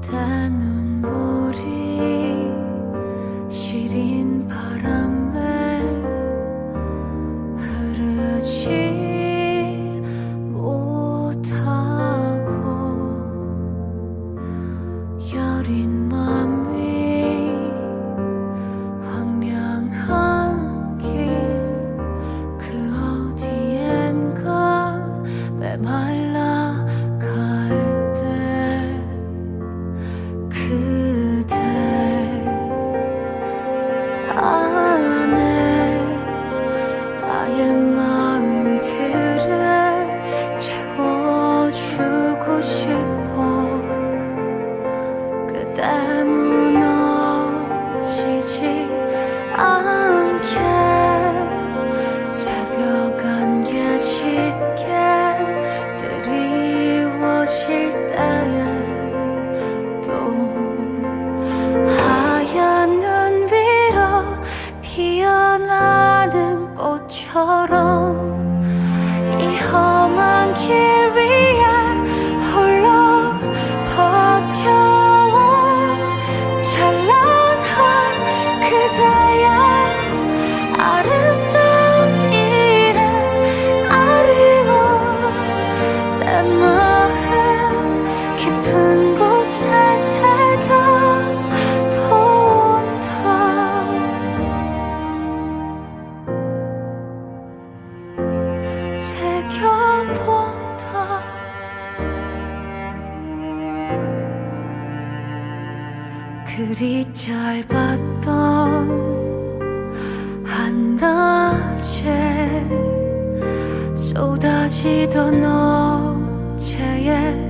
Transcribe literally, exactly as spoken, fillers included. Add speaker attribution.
Speaker 1: 그대 눈물이 시린 바람에 흐르지 못하고 여린 맘이 황량한 길 그 어디엔가 메말라 갈 때 그대 안에 나의 마음들을 채워주고 싶어. 그대 무너지지 않게 새벽 안개 짙게 드리워질 때에 또 하얀 눈 위로 피어나는 꽃처럼 이 험한 길 위에 홀로 버텨온 찬란한 그대의 아름다운 일에 아리워 내 마음 깊은 곳에 새겨본다. 새겨본다. 그리 짧았던 한낮에 쏟아지던 어제의